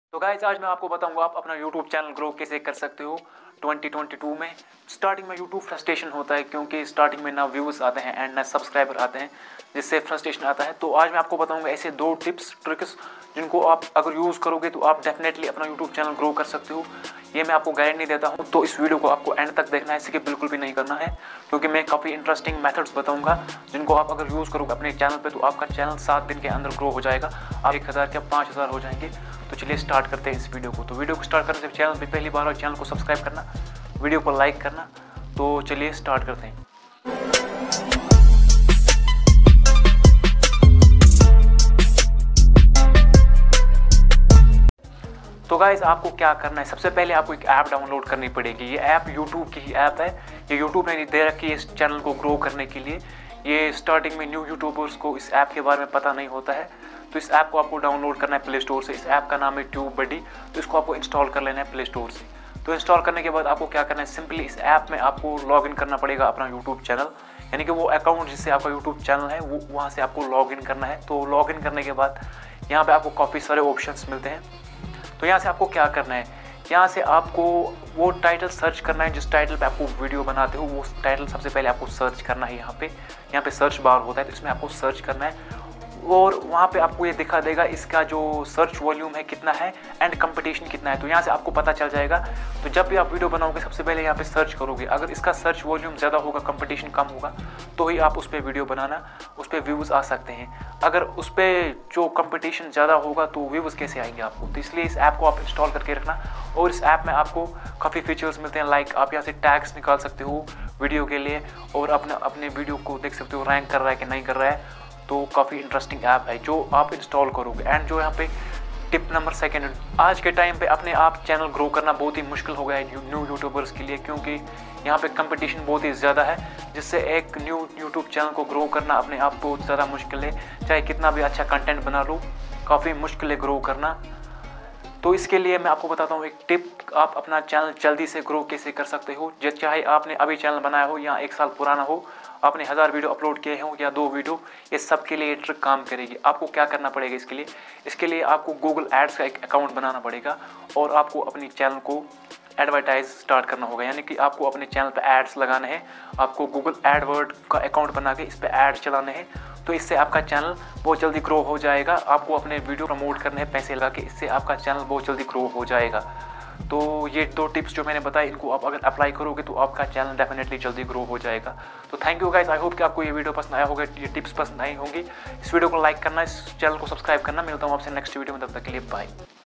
तो गाइस आज मैं आपको बताऊंगा आप अपना YouTube चैनल ग्रो कैसे कर सकते हो 2022 में। स्टार्टिंग में YouTube फ्रस्ट्रेशन होता है क्योंकि स्टार्टिंग में ना व्यूज़ आते हैं एंड ना सब्सक्राइबर आते हैं, जिससे फ्रस्ट्रेशन आता है। तो आज मैं आपको बताऊंगा ऐसे 2 टिप्स ट्रिक्स जिनको आप अगर यूज़ करोगे तो आप डेफिनेटली अपना YouTube चैनल ग्रो कर सकते हो। ये मैं आपको गारंटी देता हूँ। तो इस वीडियो को आपको एंड तक देखना है, स्किप बिल्कुल भी नहीं करना है, क्योंकि मैं काफ़ी इंटरेस्टिंग मेथड्स बताऊंगा जिनको आप अगर यूज़ करोगे अपने चैनल पे तो आपका चैनल 7 दिन के अंदर ग्रो हो जाएगा। आप 1000 या 5000 हो जाएंगे। तो चलिए स्टार्ट करते हैं इस वीडियो को। तो वीडियो को स्टार्ट करने से चैनल पे पहली बार और चैनल को सब्सक्राइब करना, वीडियो को लाइक करना। तो चलिए स्टार्ट करते हैं। तो गाइज आपको क्या करना है, सबसे पहले आपको एक ऐप डाउनलोड करनी पड़ेगी। ये ऐप यूट्यूब की ही ऐप है। ये यूट्यूब ने दे रखी है इस चैनल को ग्रो करने के लिए। ये स्टार्टिंग में न्यू यूट्यूबर्स को इस ऐप के बारे में पता नहीं होता है। तो इस ऐप को आपको डाउनलोड करना है प्ले स्टोर से। इस ऐप का नाम है ट्यूबबडी। तो इसको आपको इंस्टॉल कर लेना है प्ले स्टोर से। तो इंस्टॉल करने के बाद आपको क्या करना है, सिंपली इस ऐप में आपको लॉगिन करना पड़ेगा अपना यूट्यूब चैनल, यानी कि वो अकाउंट जिससे आपका यूट्यूब चैनल है वो वहाँ से आपको लॉगिन करना है। तो लॉगिन करने के बाद यहाँ पे आपको काफ़ी सारे ऑप्शंस मिलते हैं। तो यहाँ से आपको क्या करना है, यहाँ से आपको वो टाइटल सर्च करना है जिस टाइटल पे आपको वीडियो बनाते हो। वो टाइटल सबसे पहले आपको सर्च करना है। यहाँ पे सर्च बार होता है, तो इसमें आपको सर्च करना है और वहाँ पे आपको ये दिखा देगा इसका जो सर्च वॉल्यूम है कितना है एंड कंपटीशन कितना है। तो यहाँ से आपको पता चल जाएगा। तो जब भी आप वीडियो बनाओगे सबसे पहले यहाँ पे सर्च करोगे। अगर इसका सर्च वॉल्यूम ज़्यादा होगा, कंपटीशन कम होगा, तो ही आप उस पर वीडियो बनाना, उस पर व्यूज़ आ सकते हैं। अगर उस पर जो कंपटीशन ज़्यादा होगा तो व्यूज़ कैसे आएंगे आपको। तो इसलिए इस ऐप को आप इंस्टॉल करके रखना। और इस ऐप में आपको काफ़ी फीचर्स मिलते हैं, लाइक आप यहाँ से टैग्स निकाल सकते हो वीडियो के लिए और अपने वीडियो को देख सकते हो रैंक कर रहा है कि नहीं कर रहा है। तो काफ़ी इंटरेस्टिंग ऐप है जो आप इंस्टॉल करोगे। एंड जो यहाँ पे टिप नंबर 2, आज के टाइम पे अपने आप चैनल ग्रो करना बहुत ही मुश्किल हो गया है न्यू यूट्यूबर्स के लिए, क्योंकि यहाँ पे कंपटीशन बहुत ही ज़्यादा है, जिससे एक न्यू यूट्यूब चैनल को ग्रो करना अपने आप बहुत ज़्यादा मुश्किल है। चाहे कितना भी अच्छा कंटेंट बना लो, काफ़ी मुश्किल है ग्रो करना। तो इसके लिए मैं आपको बताता हूँ एक टिप, आप अपना चैनल जल्दी से ग्रो कैसे कर सकते हो। चाहे आपने अभी चैनल बनाया हो या 1 साल पुराना हो, आपने 1000 वीडियो अपलोड किए हों या 2 वीडियो, ये सब के लिए ये ट्रिक काम करेगी। आपको क्या करना पड़ेगा इसके लिए आपको गूगल एड्स का एक अकाउंट बनाना पड़ेगा और आपको अपनी चैनल को एडवर्टाइज स्टार्ट करना होगा, यानी कि आपको अपने चैनल पर एड्स लगाने हैं। आपको गूगल एडवर्ड का अकाउंट बना के इस पर एड चलाने हैं। तो इससे आपका चैनल बहुत जल्दी ग्रो हो जाएगा। आपको अपने वीडियो प्रमोट करने हैं पैसे लगा के, इससे आपका चैनल बहुत जल्दी ग्रो हो जाएगा। तो ये 2 टिप्स जो मैंने बताई, इनको आप अगर अप्लाई करोगे तो आपका चैनल डेफिनेटली जल्दी ग्रो हो जाएगा। तो thank you guys, I hope कि आपको ये वीडियो पसंद आया होगा, ये टिप्स पसंद आई होंगी। इस वीडियो को लाइक करना, इस चैनल को सब्सक्राइब करना। मिलता हूँ आपसे नेक्स्ट वीडियो में, तब तक के लिए बाय।